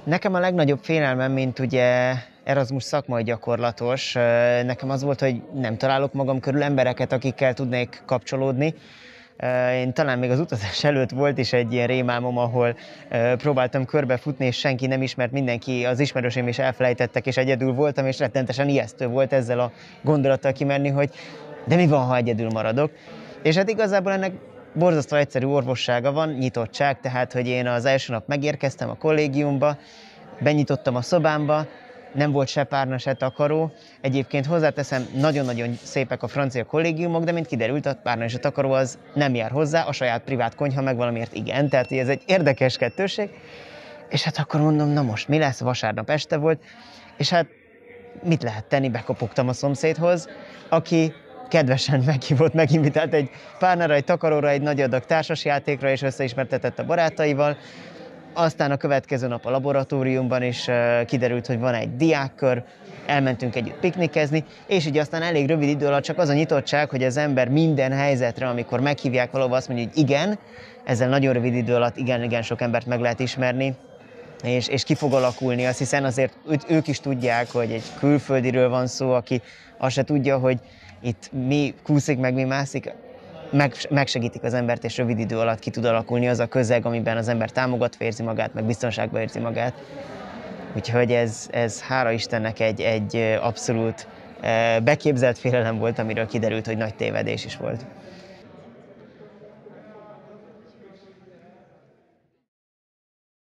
Nekem a legnagyobb félelmem, mint ugye Erasmus szakmai gyakorlatos, nekem az volt, hogy nem találok magam körül embereket, akikkel tudnék kapcsolódni. Én talán még az utazás előtt volt is egy ilyen rémálmom, ahol próbáltam körbefutni, és senki nem ismert, mindenki, az ismerőseim is elfelejtettek, és egyedül voltam, és rettentesen ijesztő volt ezzel a gondolattal kimenni, hogy de mi van, ha egyedül maradok. És hát igazából ennek borzasztó egyszerű orvossága van, nyitottság, tehát hogy én az első nap megérkeztem a kollégiumba, benyitottam a szobámba, nem volt se párna, se takaró. Egyébként hozzáteszem, nagyon-nagyon szépek a francia kollégiumok, de mint kiderült, a párna és a takaró az nem jár hozzá, a saját privát konyha meg valamiért igen, tehát ez egy érdekes kettőség. És hát akkor mondom, na most mi lesz, vasárnap este volt, és hát mit lehet tenni, bekopogtam a szomszédhoz, aki kedvesen meghívott, meginvitált egy párnára, egy takaróra, egy nagy adag társasjátékra, és összeismertetett a barátaival. Aztán a következő nap a laboratóriumban is kiderült, hogy van egy diákkör, elmentünk együtt piknikezni, és így aztán elég rövid idő alatt csak az a nyitottság, hogy az ember minden helyzetre, amikor meghívják valahova, azt mondja, hogy igen, ezzel nagyon rövid idő alatt igen sok embert meg lehet ismerni, és ki fog alakulni azt, hiszen azért ők is tudják, hogy egy külföldiről van szó, aki azt se tudja, hogy itt mi kúszik, meg mi mászik, megsegítik az embert, és rövid idő alatt ki tud alakulni az a közeg, amiben az ember támogatva érzi magát, meg biztonságban érzi magát. Úgyhogy ez hála Istennek egy abszolút beképzelt félelem volt, amiről kiderült, hogy nagy tévedés is volt.